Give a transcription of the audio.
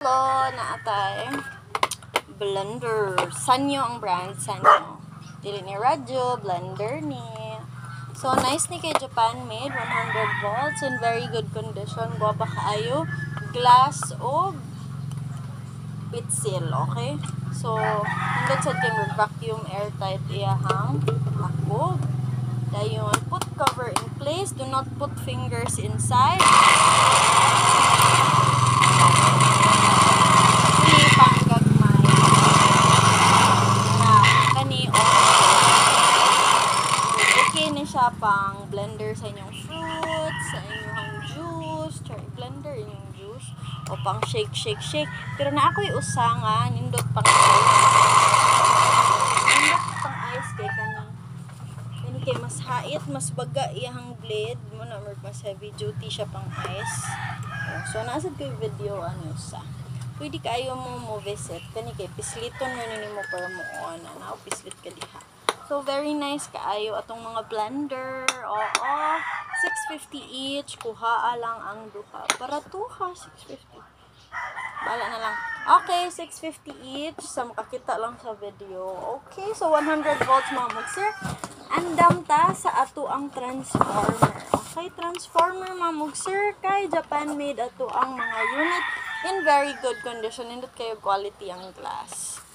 Pangatlo na atay blender. Sanyo ang brand, Sanyo. Dili ni radyo, blender ni. So, nice ni kay Japan made, 100 volts, in very good condition. Guwapa kaayo, glass o bit seal, okay? So, hindot sa kay vacuum airtight iyahang ako. Dayon, put cover in place. Do not put fingers inside. Panggagmay na kani okay ni siya pang blender sa inyong fruits, sa inyong juice, blender inyong juice o pang shake. Pero na ako'y usangan nindot pang ice kay kani kay mas hait, mas baga iyang blade mo na mas heavy duty siya pang ice. So nasad kay video ano sa pwede kayo mo visit kani kay pisliton mo ni mo para mo na pislit ka diha. So very nice kaayo atong mga blender. Oo, 650 each, kuha lang ang duha para tuha 650. Bala na lang. Okay, 650 each. Sa makakita lang sa video. Okay, so 100 volts mga mugsir. Andam ta sa ato ang transformer. Okay, transformer mga mugsir kay Japan made ato ang mga unit in very good condition. Nindot kayo quality ang glass.